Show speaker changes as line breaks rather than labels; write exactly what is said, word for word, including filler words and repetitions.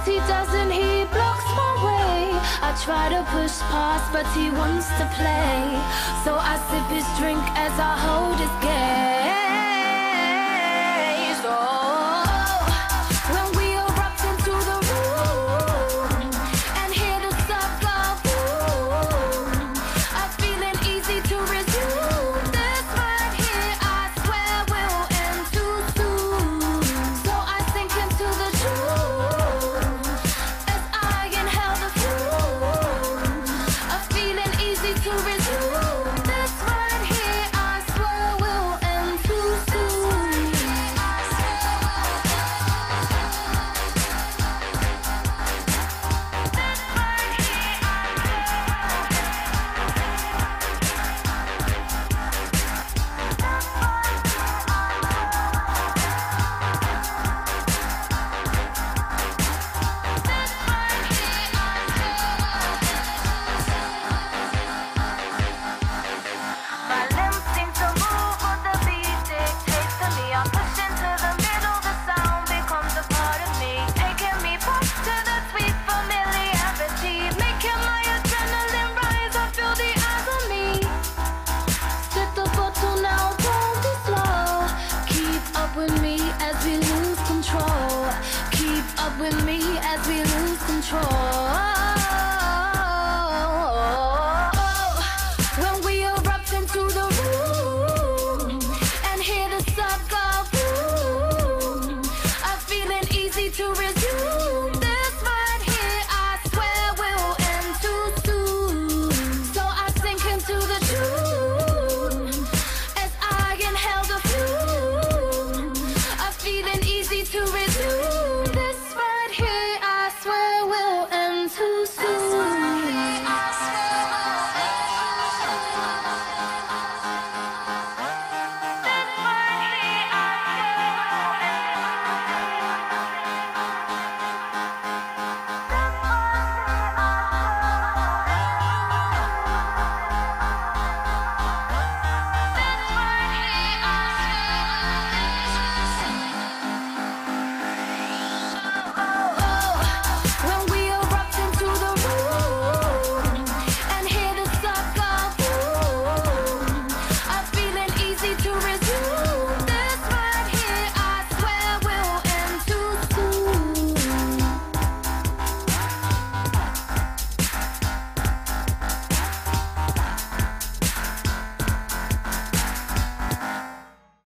he doesn't, he blocks my way. I try to push past, but he wants to play. So I sip his drink as I hold his gaze. Oh, when we erupt into the room and hear the stuff go boom, I'm feeling easy to resume. This right here, I swear, will end too soon. So I sink into the truth as I inhale the fume. I'm feeling easy to resume. This right here, I swear, will end too soon. My limbs seem to move what the beat dictates to me. I'm pushed into the middle, the sound becomes a part of me, taking me back to the sweet familiarity, making my adrenaline rise. I feel the eyes on me. Spit the bottle now, don't be slow. Keep up with me as we lose control. Keep up with me as we lose control.